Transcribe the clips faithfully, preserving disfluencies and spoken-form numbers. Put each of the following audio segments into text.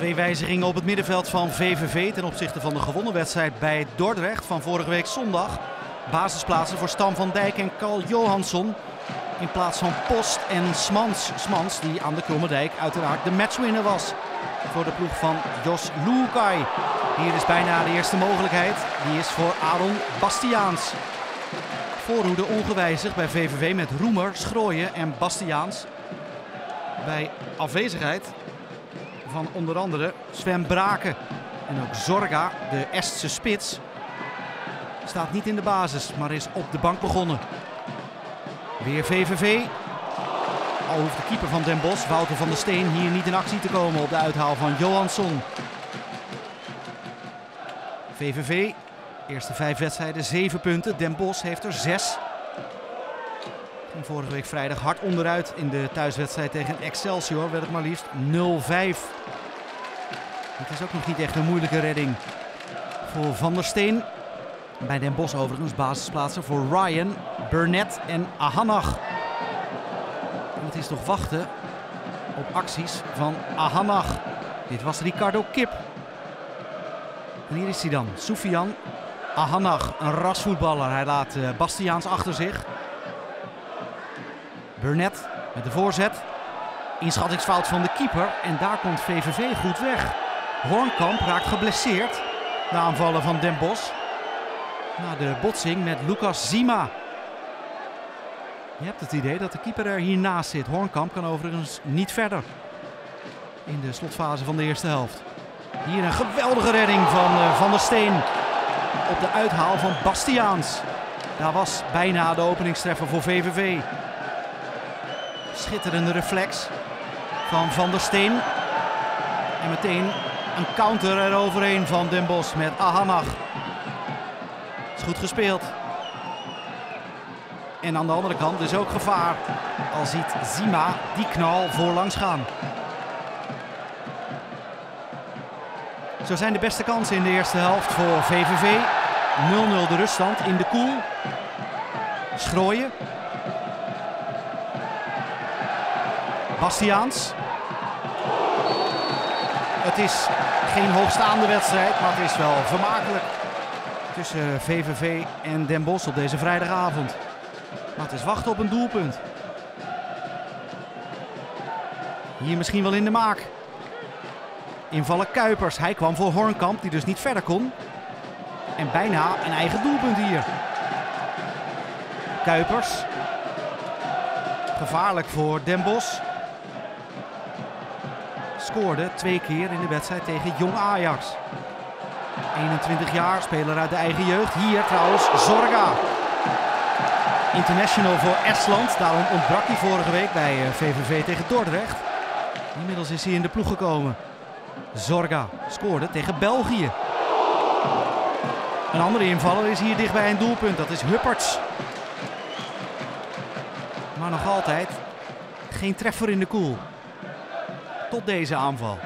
Twee wijzigingen op het middenveld van V V V ten opzichte van de gewonnen wedstrijd bij Dordrecht van vorige week zondag. Basisplaatsen voor Stam van Dijk en Carl Johansson in plaats van Post en Smans. Smans die aan de Krommerdijk uiteraard de matchwinner was voor de ploeg van Jos Luhukay. Hier is bijna de eerste mogelijkheid. Die is voor Aaron Bastiaans. Voorhoede ongewijzigd bij V V V met Roemer, Schrooien en Bastiaans. Bij afwezigheid van onder andere Sven Braken en ook Zorga, de Estse spits, staat niet in de basis, maar is op de bank begonnen. Weer V V V. Al hoeft de keeper van Den Bosch, Wouter van der Steen, hier niet in actie te komen op de uithaal van Johansson. V V V, eerste vijf wedstrijden, zeven punten. Den Bosch heeft er zes. Ging vorige week vrijdag hard onderuit in de thuiswedstrijd tegen Excelsior. Werd het maar liefst nul vijf. Het is ook nog niet echt een moeilijke redding voor Van der Steen. Bij Den Bosch overigens basisplaatsen voor Ryan, Burnett en Ahanach. En het is nog wachten op acties van Ahanach. Dit was Ricardo Kip. En hier is hij dan, Soufiane Ahanach, een rasvoetballer. Hij laat uh, Bastiaans achter zich. Burnett met de voorzet. Inschattingsfout van de keeper en daar komt V V V goed weg. Hoornkamp raakt geblesseerd. De aanvallen van Den Bosch. Na de botsing met Lucas Zima. Je hebt het idee dat de keeper er hiernaast zit. Hoornkamp kan overigens niet verder in de slotfase van de eerste helft. Hier een geweldige redding van uh, Van der Steen op de uithaal van Bastiaans. Daar was bijna de openingstreffer voor V V V. Schitterende reflex van Van der Steen. En meteen een counter eroverheen van Den Bosch met Ahanach. Is goed gespeeld. En aan de andere kant is ook gevaar. Al ziet Zima die knal voorlangs gaan. Zo zijn de beste kansen in de eerste helft voor V V V. nul nul de ruststand in de koel. Schrooien. Bastiaans. Het is geen hoogstaande wedstrijd, maar het is wel vermakelijk tussen V V V en Den Bosch op deze vrijdagavond. Maar het is wachten op een doelpunt. Hier misschien wel in de maak. Invallen Kuipers. Hij kwam voor Hoornkamp, die dus niet verder kon. En bijna een eigen doelpunt hier. Kuipers. Gevaarlijk voor Den Bosch. Scoorde twee keer in de wedstrijd tegen Jong Ajax. eenentwintig jaar, speler uit de eigen jeugd. Hier trouwens Zorga. International voor Estland. Daarom ontbrak hij vorige week bij V V V tegen Dordrecht. Inmiddels is hij in de ploeg gekomen. Zorga scoorde tegen België. Een andere invaller is hier dichtbij een doelpunt. Dat is Hupperts. Maar nog altijd geen treffer in de koel. Tot deze aanval.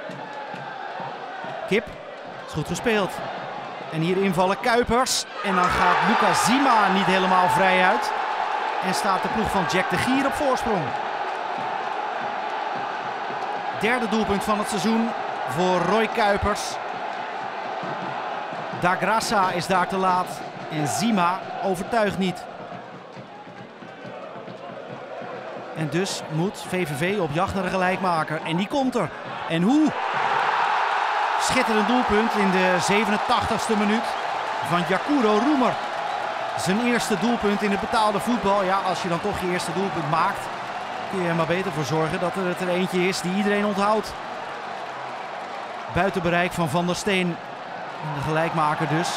Kip. Is goed gespeeld. En hier invallen Kuipers. En dan gaat Lucas Zima niet helemaal vrij uit. En staat de ploeg van Jack de Gier op voorsprong. Derde doelpunt van het seizoen voor Roy Kuipers. Da Graça is daar te laat. En Zima overtuigt niet. En dus moet V V V op jacht naar de gelijkmaker. En die komt er. En hoe? Schitterend doelpunt in de zevenentachtigste minuut van Jakuro Roemer. Zijn eerste doelpunt in het betaalde voetbal. Ja, als je dan toch je eerste doelpunt maakt, kun je er maar beter voor zorgen dat er, het er eentje is die iedereen onthoudt. Buiten bereik van Van der Steen. De gelijkmaker dus.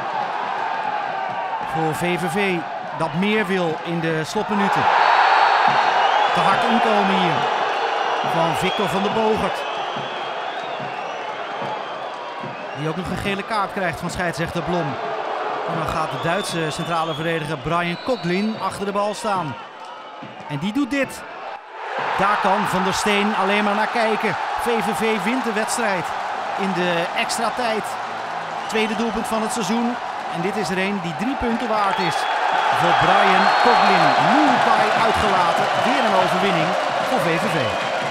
Voor V V V dat meer wil in de slotminuten. Te hard inkomen hier van Victor van der Bogert. Die ook nog een gele kaart krijgt van scheidsrechter Blom. En dan gaat de Duitse centrale verdediger Brian Coughlin achter de bal staan. En die doet dit. Daar kan Van der Steen alleen maar naar kijken. V V V wint de wedstrijd in de extra tijd. Tweede doelpunt van het seizoen. En dit is er een die drie punten waard is. Voor Brian Coughlin. Luhukay uitgelaten. Weer een overwinning voor V V V.